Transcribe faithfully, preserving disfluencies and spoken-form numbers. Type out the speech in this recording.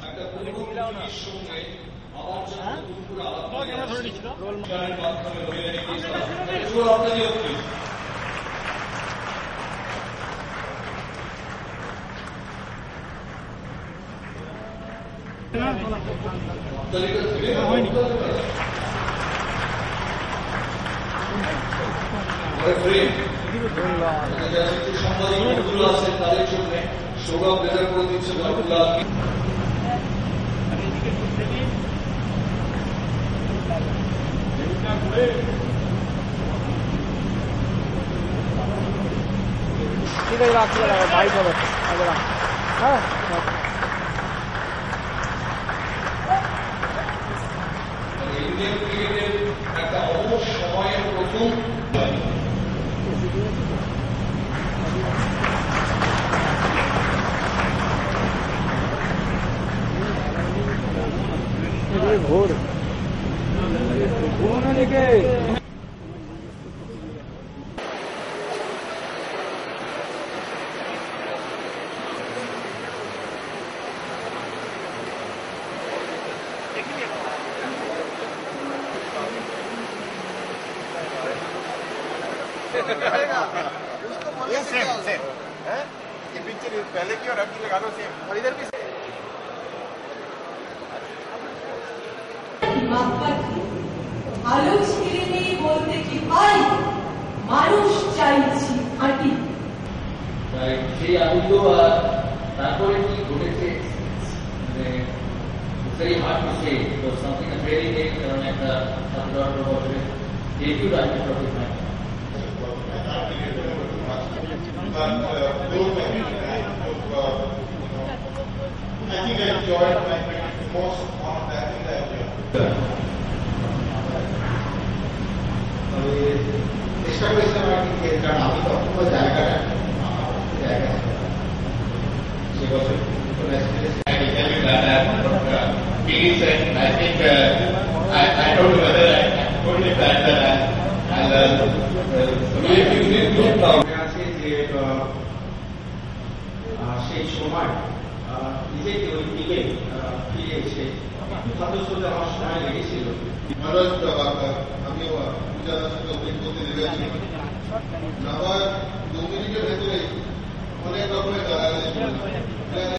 তাদের জন্য সৌরভ রেজাল্ট করে দিচ্ছে ঠিক আছে রাখছি বাইক হবে হ্যাঁ ইন্ডিয়ান ক্রিকেটের একটা অবশ সময়ের প্রথম ঘোর ঘোর লিখে ये सेम सेम है ये पिक्चर पहले की और अब की लगा दो सेम और इधर भी আলো ছেড়ে দিয়ে বলতে কি পাই মানুষ চাইছি খাঁটি সেই আনন্দ আর তারপরে কি ঘটেছে very hard to say because something is very big কারণ একটা সতেরো আঠারো বছরের debut Ranji Trophy match. But uh, those I think, uh, I think I enjoyed my cricket the most on that in that year. চেষ্টা করেছিলাম আর কি কারণ আমি তখন জায়গাটা জায়গা সে বছর Please, I think uh, I, I don't know whether I told you that uh, I'll uh, uh, you did good now. সেই সময় নিজেকে ওই টিমে ফিরে এসে সদস্য আমার সময় লেগেছিল আমিও পূজার সাথে অভিজ্ঞ করতে লেগেছি আবার দু মিনিটের ভেতরে অনেক রকমের